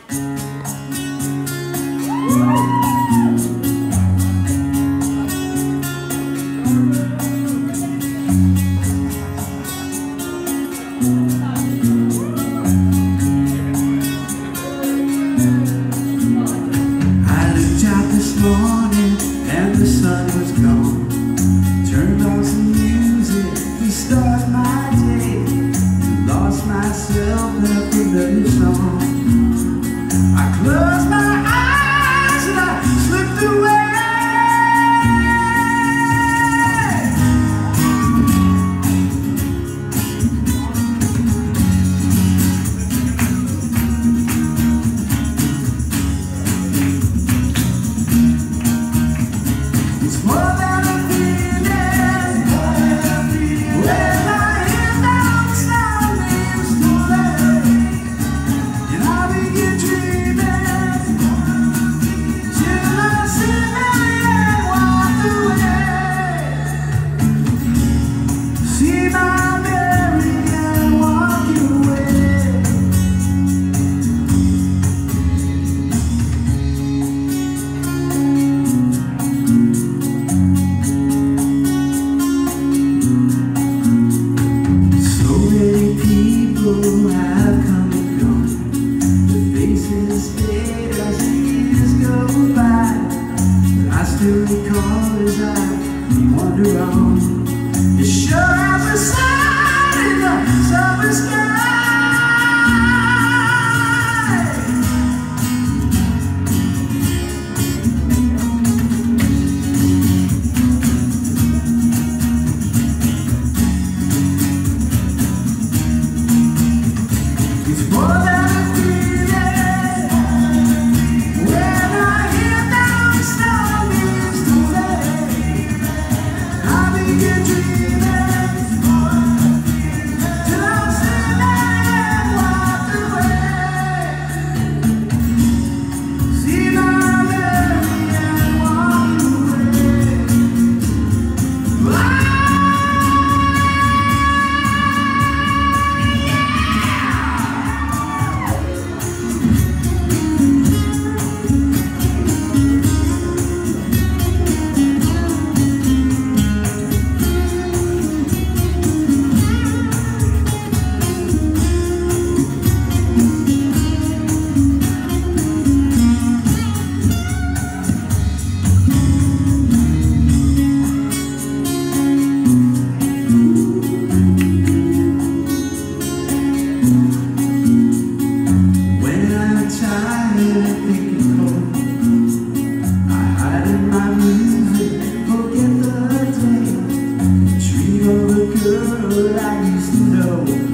morning and the sun was gone. Turned on some music to start my day. Lost myself in a familiar song. I closed my eyes and I slipped away. Have come and gone. The faces fade as the years go by, but I still recall as I wander on. It sure has a sun in the summer sky. It's more than a feeling when I hear that song is today. I begin dreaming till I'm sitting and walked away. See my Mary and walked away. Girl I used to know.